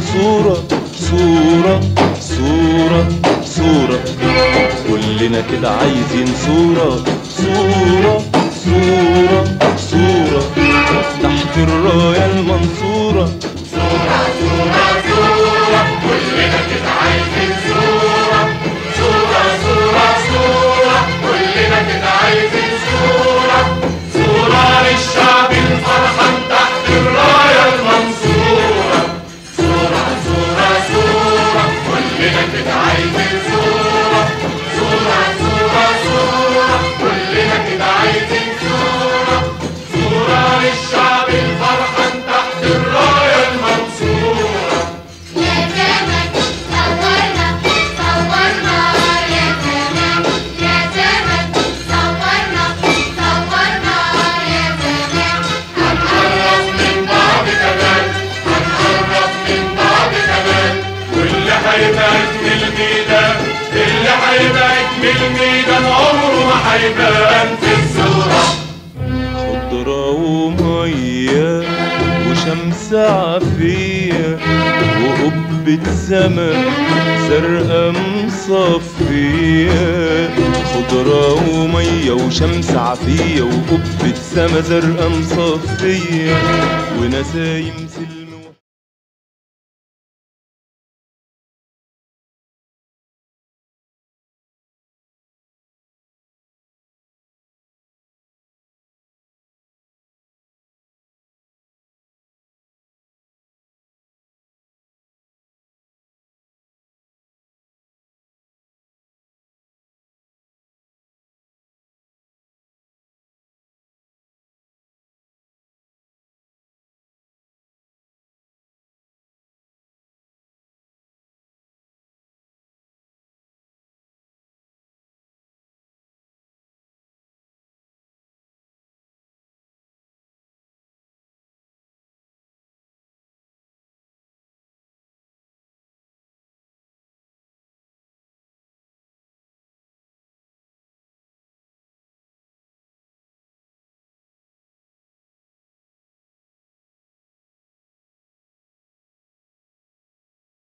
صورة صورة صورة صورة، كلنا كده عايزين صورة صورة صورة صورة تحت الراية المنصورة. صورة صورة صورة كلنا كده عايزين صورة صورة صورة صورة كلنا كده عايزين صورة صورة للشعب الفرحان تحت الراية المنصورة. صورة صورة صورة كلنا كده عايزين صورة صورة صورة صورة كلنا كده عايزين صورة صورة للشعب الفرحان تحت الراية المنصورة. يا زمان صورنا صورنا يا زمان، يا زمان صورنا صورنا يا زمان. هنقرب من بعض كمان هنقرب من بعض كمان، واللي هيبقى اجمل ميدان اللي هيبقى اجمل ميدان عمره ما هيبان في الصورة. خضرة ومية وشمس عافية وقبة سما زرقا مصفية. خضرة ومية وشمس عافية وقبة سما زرقا مصفية ونسايم